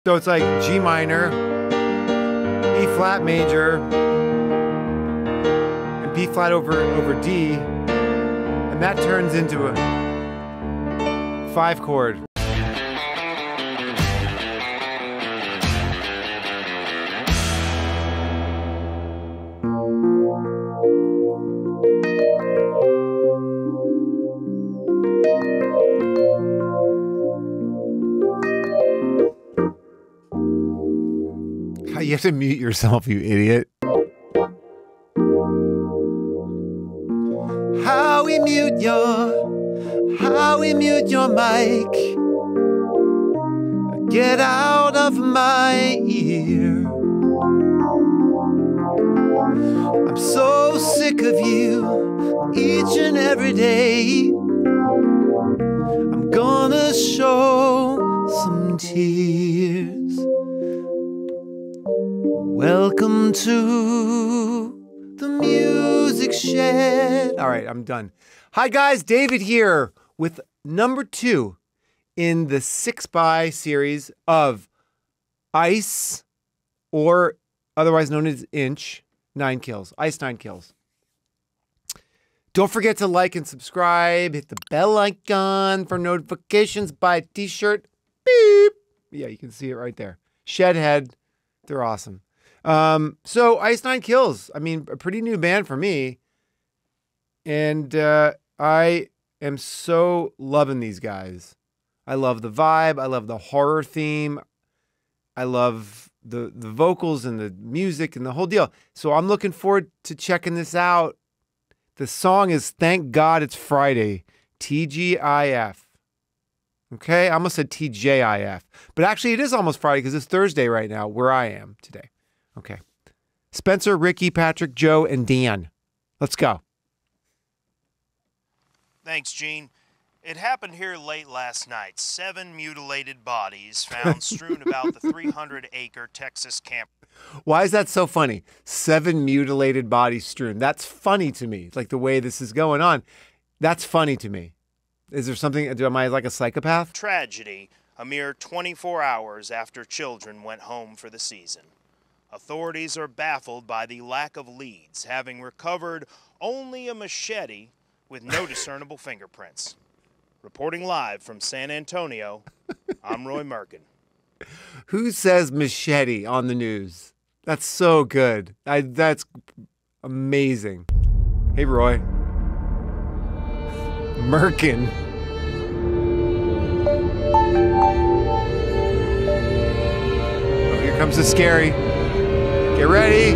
So it's like G minor, E flat major, and B flat over D, and that turns into a 5 chord. You have to mute yourself, you idiot. How we mute your mic. Get out of my ear. I'm so sick of you each and every day. I'm gonna show some tears. Welcome to the Music Shed. All right, I'm done. Hi guys, David here with number 2 in the 6x series of Ice, or otherwise known as Inch, 9 kills. Ice 9 kills. Don't forget to like and subscribe. Hit the bell icon for notifications. Buy a t-shirt. Beep. Yeah, you can see it right there. Shedhead. They're awesome. So Ice 9 Kills, I mean, a pretty new band for me. And I am so loving these guys. I love the vibe. I love the horror theme. I love the vocals and the music and the whole deal. So I'm looking forward to checking this out. The song is Thank God It's Friday, TGIF. Okay, I almost said TJIF. But actually it is almost Friday because it's Thursday right now where I am today. Okay. Spencer, Ricky, Patrick, Joe, and Dan. Let's go. Thanks, Gene. It happened here late last night. 7 mutilated bodies found strewn about the 300-acre Texas camp. Why is that so funny? 7 mutilated bodies strewn. That's funny to me. Like the way this is going on. That's funny to me. Is there something, am I like a psychopath? Tragedy, a mere 24 hours after children went home for the season. Authorities are baffled by the lack of leads, having recovered only a machete with no discernible fingerprints. Reporting live from San Antonio, I'm Roy Merkin. Who says machete on the news? That's so good. That's amazing. Hey, Roy. Merkin. Oh, here comes the scary. Get ready.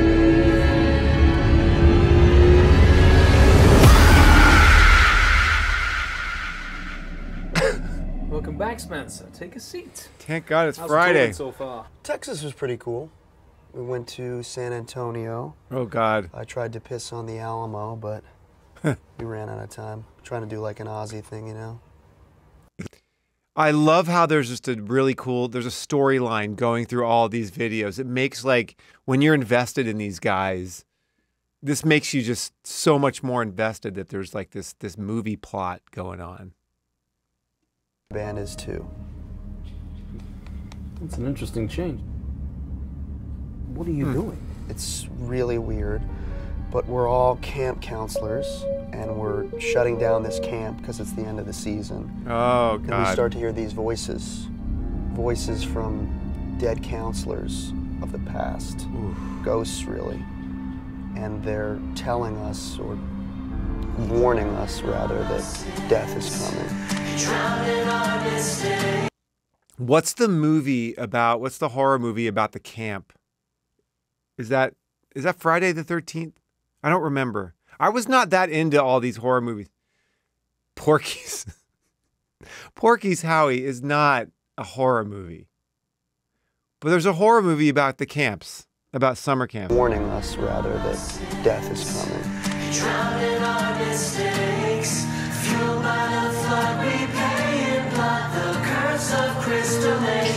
Welcome back, Spencer. Take a seat. Thank God it's How's Friday. it going so far? Texas was pretty cool. We went to San Antonio. Oh, God. I tried to piss on the Alamo, but we ran out of time. Trying to do like an Aussie thing, you know? I love how there's just a really cool, there's a storyline going through all these videos. It makes, like, when you're invested in these guys, this makes you just so much more invested that there's like this movie plot going on. Band is too. That's an interesting change. What are you doing? It's really weird, but we're all camp counselors, and we're shutting down this camp because it's the end of the season. Oh, God. And we start to hear these voices from dead counselors of the past, ghosts really, and they're telling us, or warning us rather, that death is coming. What's the movie about, what's the horror movie about the camp? Is that Friday the 13th? I don't remember. I was not that into all these horror movies. Porky's. Porky's Howie is not a horror movie. But there's a horror movie about the camps, about summer camp. Warning us, rather, that death is coming. Drowning our mistakes, fueled by the flood we pay in blood, the curse of Crystal Lake.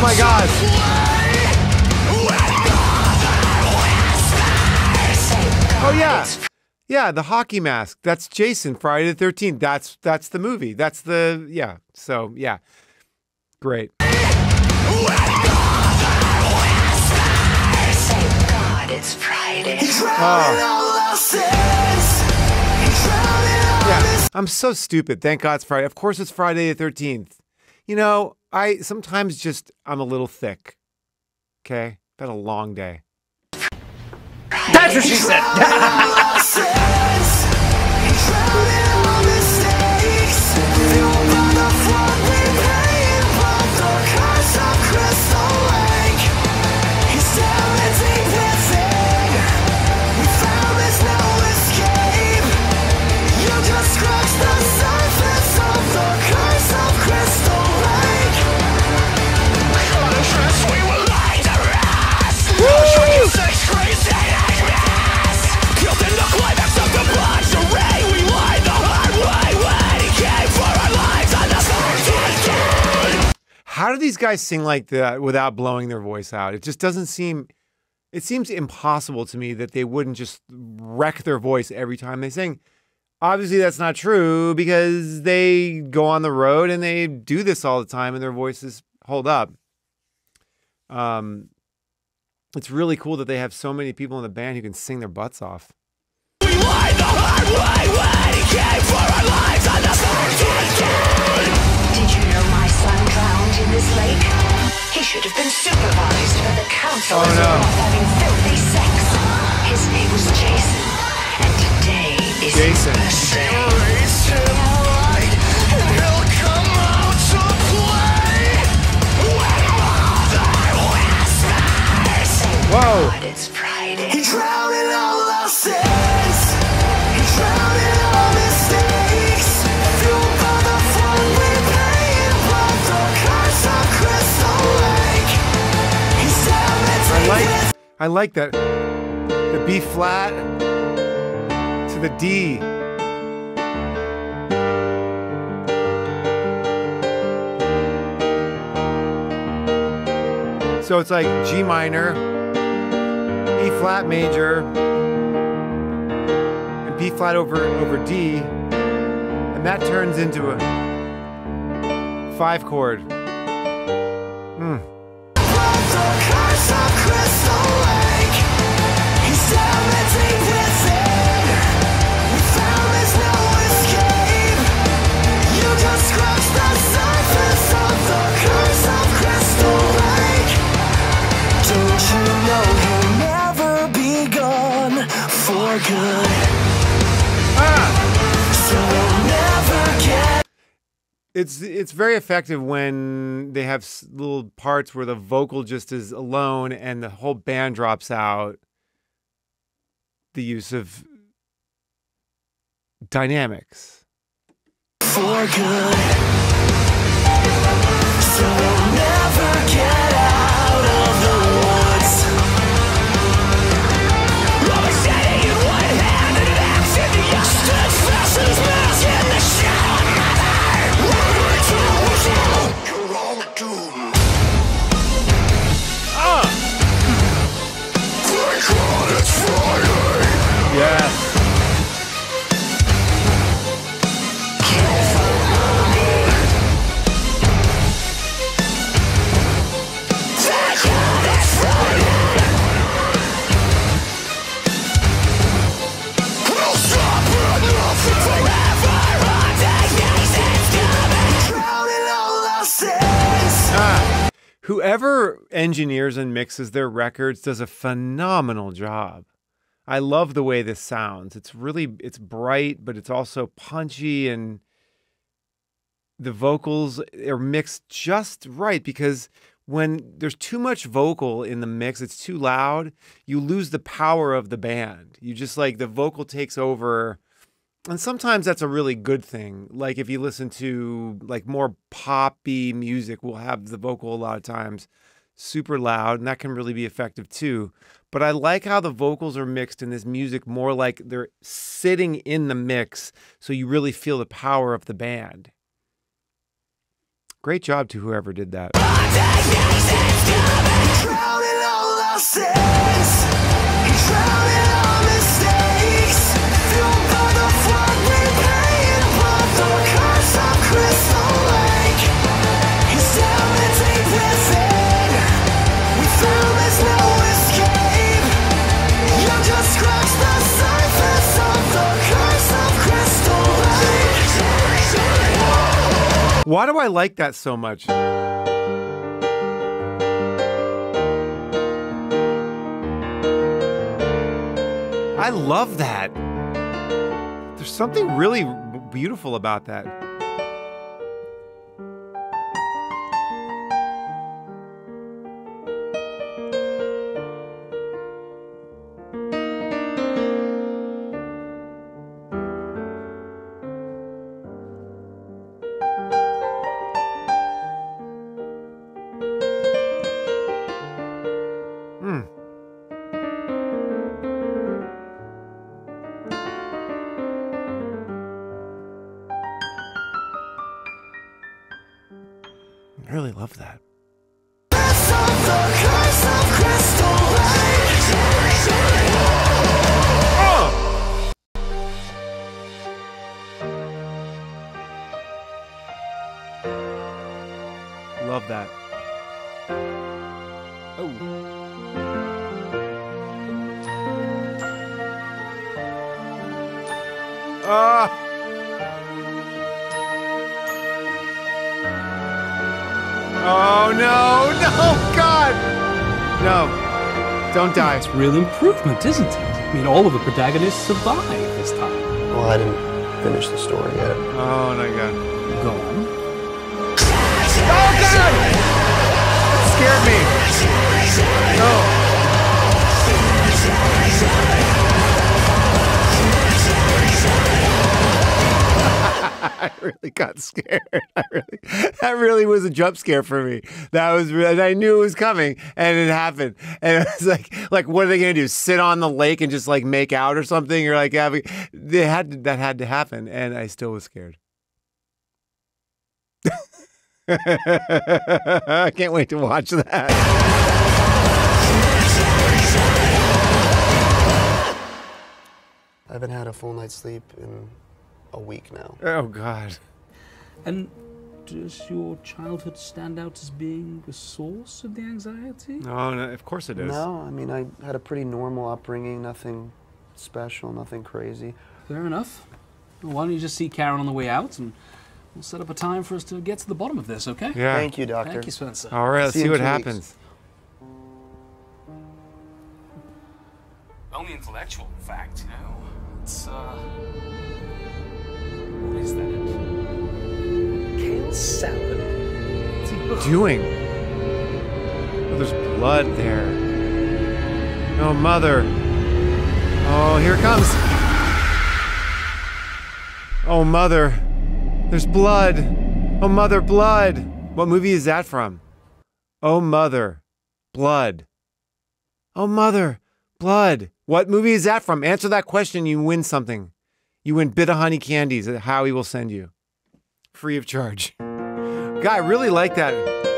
my God. Oh yeah. Yeah, the hockey mask. That's Jason, Friday the 13th. That's the movie. That's the, yeah. So, yeah. Great. It's Friday. Yeah, I'm so stupid. Thank God it's Friday. Of course it's Friday the 13th. You know, I sometimes I'm a little thick. Okay? Been a long day. That's what she said. How do these guys sing like that without blowing their voice out? It just doesn't seem, it seems impossible to me that they wouldn't just wreck their voice every time they sing. Obviously that's not true because they go on the road and they do this all the time and their voices hold up. It's really cool that they have so many people in the band who can sing their butts off. We lied the hard way when he came for our lives on the 13th. Did you know my son drowned in this lake? He should have been supervised, but the council is off having filthy sex. His name was Jason, and today is Jason. his birthday. Erase him right, and he'll come out to play. When mother whispers, Whoa. God, it's Friday. He drowned in all our sins. He drowned in all mistakes. Fueled by the fun we pay in blood, the curse of Crystal Lake. He's damaging I like that. The B flat to the D. So it's like G minor, E flat major, and B flat over D, and that turns into a 5 chord. It's very effective when they have little parts where the vocal just is alone and the whole band drops out. The use of dynamics. For good, so we'll never get out of the woods. Rubber steady in one hand and an axe in the other. Stood fast as mask in the shadow. You're all doomed. Thank God it's Friday. Yes. Whoever engineers and mixes their records does a phenomenal job. I love the way this sounds. It's bright, but it's also punchy, and the vocals are mixed just right, because when there's too much vocal in the mix, it's too loud, you lose the power of the band. You just the vocal takes over. And sometimes that's a really good thing. Like if you listen to more poppy music, we'll have the vocal a lot of times super loud, and that can really be effective too. But I like how the vocals are mixed in this music more like they're sitting in the mix, so you really feel the power of the band. Great. Great job to whoever did that. Why do I like that so much? I love that. There's something really beautiful about that. I really love that. Love that. Oh. Oh, no, no, God! No, don't die. It's real improvement, isn't it? I mean, all of the protagonists survive this time. Well, I didn't finish the story yet. Oh, my God. Go on. Oh, God! That scared me. Oh. I really got scared. That really was a jump scare for me. That was, and I knew it was coming, and it happened. And it was like, what are they gonna do? Sit on the lake and just like make out or something? Or like that had to happen, and I still was scared. I can't wait to watch that. I haven't had a full night's sleep in a week now. Oh, God. And does your childhood stand out as being the source of the anxiety? Oh, no, of course it is. No, I mean, I had a pretty normal upbringing, nothing special, nothing crazy. Fair enough. Well, why don't you just see Karen on the way out, and we'll set up a time for us to get to the bottom of this, okay? Yeah. Thank you, doctor. Thank you, Spencer. All right, let's See you see in what 2 weeks. happens. Only intellectual, in fact, you know. It's, what is that? Kale salad? What's he doing? Oh, there's blood there. Oh, mother. Oh, here it comes. Oh, mother. There's blood. Oh, mother, blood. What movie is that from? Oh, mother. Blood. Oh, mother. Blood. What movie is that from? Answer that question, you win something. You win Bit of Honey candies that Howie will send you. Free of charge. God, I really like that.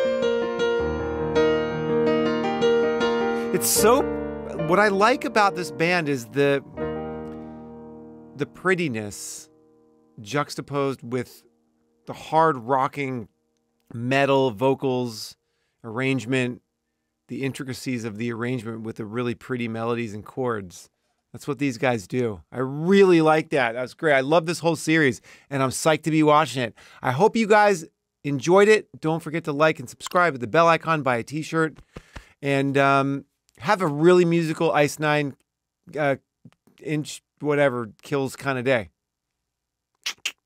It's so... What I like about this band is the prettiness juxtaposed with the hard rocking metal vocals, arrangement, the intricacies of the arrangement with the really pretty melodies and chords. That's what these guys do. I really like that. That's great. I love this whole series, and I'm psyched to be watching it. I hope you guys enjoyed it. Don't forget to like and subscribe with the bell icon, buy a t-shirt, and have a really musical Ice 9 inch whatever kills kind of day.